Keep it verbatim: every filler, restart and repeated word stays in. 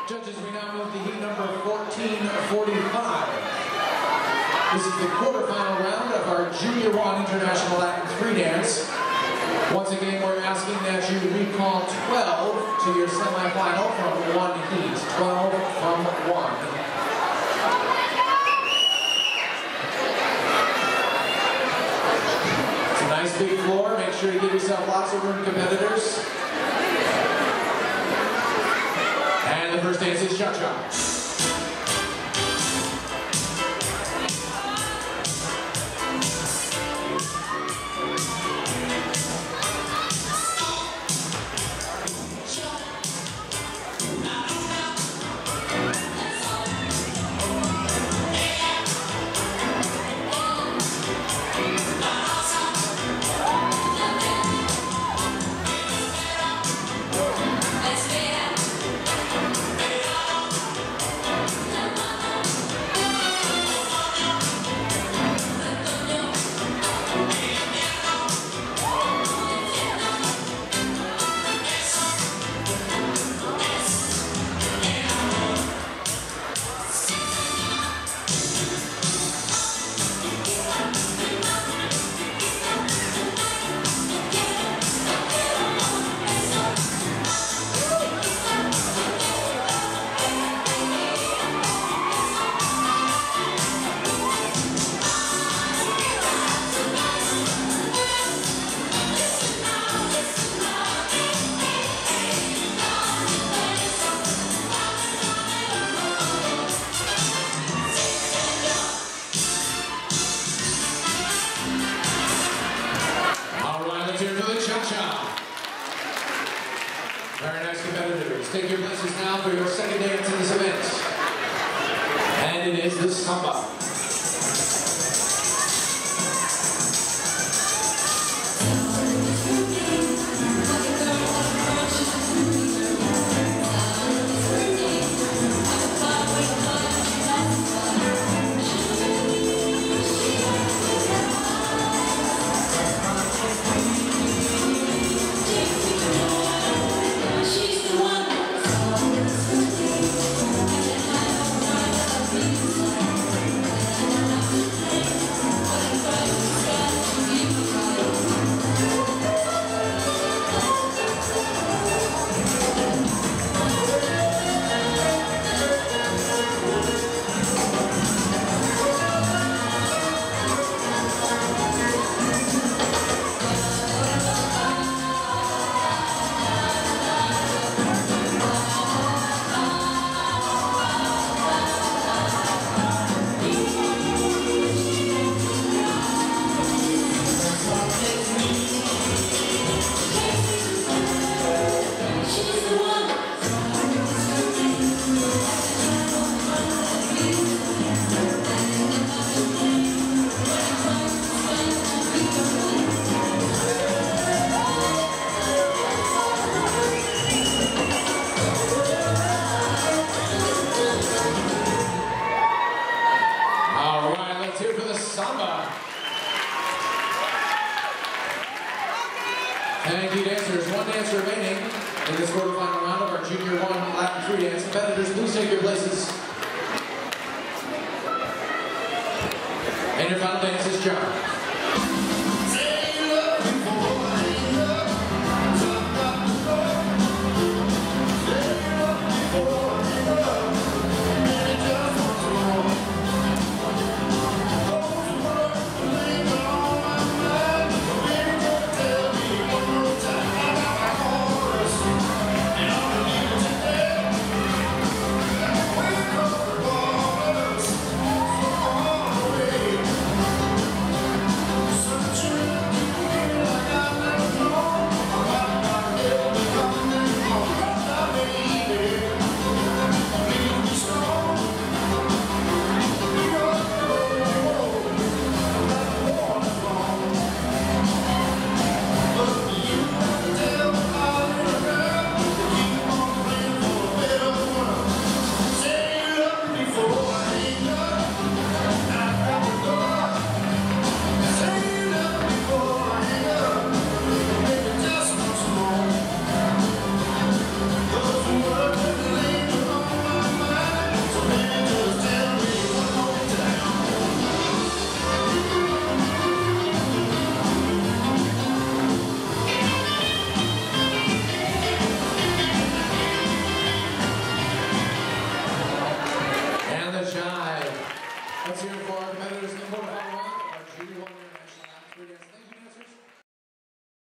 Judges, we now move to heat number fourteen forty-five. This is the quarterfinal round of our Junior one International Latin Free Dance. Once again, we're asking that you recall twelve to your semifinal from one heat. twelve from one. It's a nice big floor. Make sure you give yourself lots of room, competitors. And the first dance is Cha-Cha. Very nice, competitors. Take your places now for your second dance in this event. And it is the Samba. Samba. Thank you, dancers. One dance remaining in this quarterfinal round of our Junior one Latin Free Dance. Competitors, please take your places. And your final dance is John.